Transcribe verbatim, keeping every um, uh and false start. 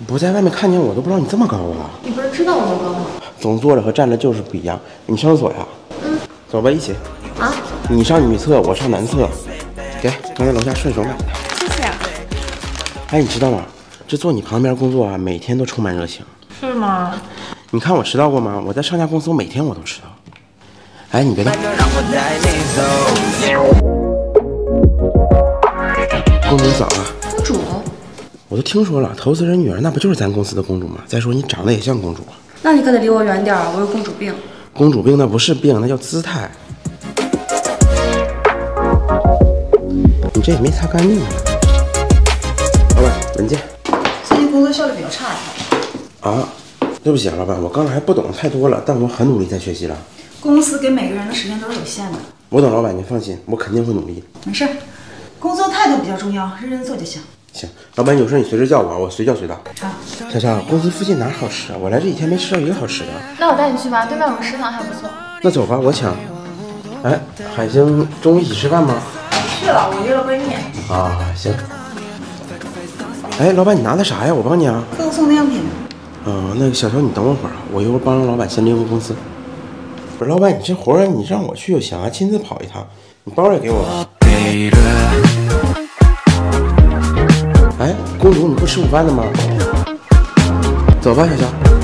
不在外面看见我都不知道你这么高啊！ 你不是知道我多高吗？ 总坐着和站着就是不一样。你上厕所呀？ 嗯。 走吧，一起。 啊？ 你上女厕，我上男厕。给，刚才楼下顺手买的。 谢谢。 哎，你知道吗？这坐你旁边工作啊，每天都充满热情。 是吗？ 你看我迟到过吗？我在上家公司，我每天我都迟到。哎，你别动。公主早啊！ 公主？ 我都听说了，投资人女儿那不就是咱公司的公主吗？再说你长得也像公主。 那你可得离我远点儿，我有公主病。 公主病那不是病，那叫姿态。你这也没擦干净啊！老板，文件。 最近工作效率比较差呀。 啊，对不起啊，老板，我刚才还不懂太多了，但我很努力在学习了。 公司给每个人的时间都是有限的。 我懂，老板，您放心，我肯定会努力。 没事，工作态度比较重要，认真做就行。 行，老板有事你随时叫我，我随叫随到。 好， 小乔，公司附近哪儿好吃啊？我来这几天没吃到一个好吃的。 那我带你去吧，对面有个食堂还不错。 那走吧，我抢。哎，海星中午一起吃饭吗？ 去了，我约了闺蜜。 啊，行。哎，老板，你拿的啥呀？我帮你啊。 客户送的样品。 嗯，那个小乔，你等我会儿啊，我一会儿帮老板先拎回公司。不是，老板，你这活儿你让我去就行啊，亲自跑一趟。你包也给我吧。哎，公主，你不吃午饭的吗？走吧，小乔。